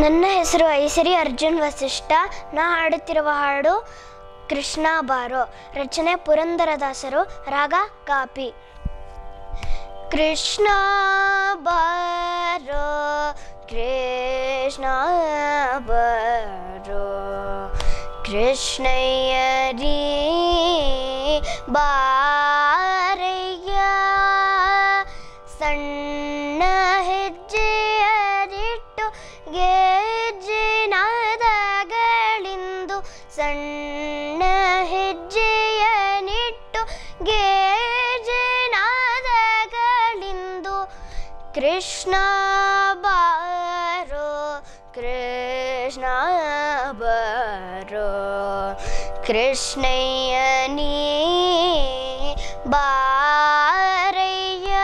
ನನ್ನ ಹೆಸರು ಐಸಿರಿ ಅರ್ಜುನ್ ವಸಿಷ್ಠ. ನಾ ಹಾಡುತ್ತಿರುವ ಹಾಡು ಕೃಷ್ಣ ಬಾರೋ. ರಚನೆ ಪುರಂದರದಾಸರು. ರಾಗ ಕಾಪಿ. ಕೃಷ್ಣ ಬಾರೋ ಕೃಷ್ಣ ಬಾರೋ ಕೃಷ್ಣಯ್ಯರಿ ಬಾರಯ್ಯ ಸಣ್ಣ ಹೆಜ್ಜೆಯರಿಟ್ಟು ಗೆಜ್ಜೆನಾದಗಳಿಂದು ಸಣ್ಣ ಹೆಜ್ಜೆಯನಿಟ್ಟು ಗೆಜ್ಜೆನಾದಗಳಿಂದು ಕೃಷ್ಣ ಬಾರೋ ಕೃಷ್ಣ ಬಾರೋ ಕೃಷ್ಣಯ್ಯ ನೀ ಬಾರಯ್ಯ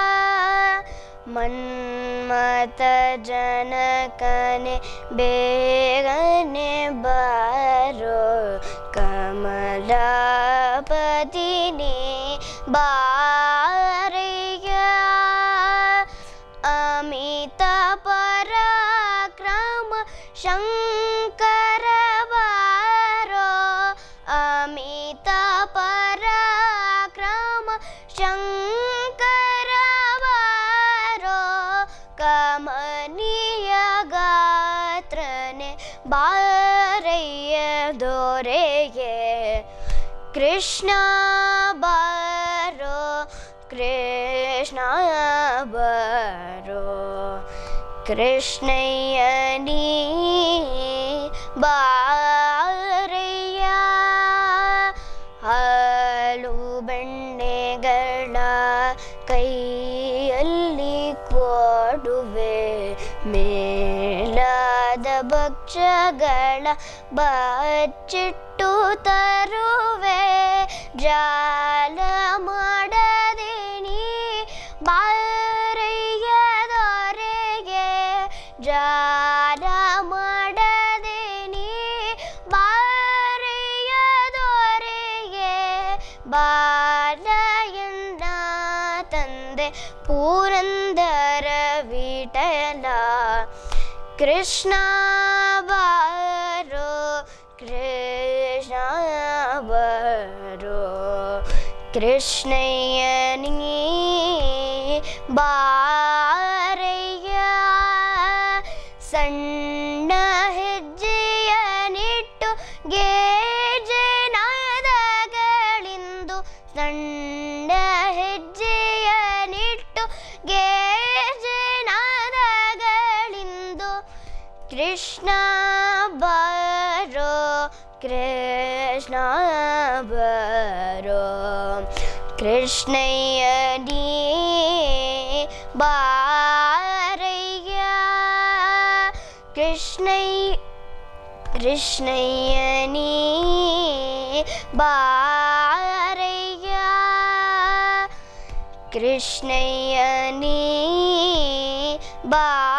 ಮನ್ಮಥ ಜನಕನೆ ಬೇಗನೆ ಬಾರೋ ಕಮಲಾಪತಿನೇ ಬಾರಯ್ಯ ಅಮಿತ ಪರಾಕ್ರಮ ಶಂಕರ ಬಾರೋ ಅಮಿತ ಪರಾಕ್ರಮ ಶಂಕರ ಬಾರೋ ಕಮನೀಯ ಗಾತ್ರನೆ ಬಾರಯ್ಯ ದೊರೆಗೆ ಕೃಷ್ಣ ಬಾರೋ ಕೃಷ್ಣ ಬಾರೋ ಕೃಷ್ಣಯ್ಯ ನೀ ಬಾರಯ್ಯ ಹಾಲು ಬೆಣ್ಣೆಗಳ ಕೈಯಲ್ಲಿ ಕೊಡುವೆ ಮೇಲಾದ ಭಕ್ಷ್ಯಗಳ ಬಚ್ಚಿಟ್ಟು ತರುವೆ ಜಾಲ ಮಾಡದೆ ನೀ ಬಾರಯ್ಯ ದೊರೆಗೆ ಜಾಲ ಮಾಡದೆ ನೀ ಬಾರಯ್ಯ ದೊರೆಗೆ ಬಾರಯ್ಯನ ತಂದೆ ಪುರಂದರ ವಿಠಲ ಕೃಷ್ಣ ಬಾರೋ ಕೃಷ್ಣ ಬಾರೋ ಕೃಷ್ಣಯ್ಯ ನೀ ಬಾರಯ್ಯ ಸಣ್ಣ ಹೆಜ್ಜೆಯನಿಟ್ಟು ಗೆಜ್ಜೆನಾದಗಳಿಂದು ಸಣ್ಣ ಹೆಜ್ಜೆಯನಿಟ್ಟು ಗೆಜ್ಜೆನಾದಗಳಿಂದು ಕೃಷ್ಣ ಬಾರೋ ಕೃಷ್ಣ ಬಾರೋ ಕೃಷ್ಣಯ್ಯ ನೀ ಬಾರಯ್ಯ ಕೃಷ್ಣಯ್ಯ ನೀ ಬಾರಯ್ಯ ಕೃಷ್ಣಯ್ಯ ನೀ ಬಾ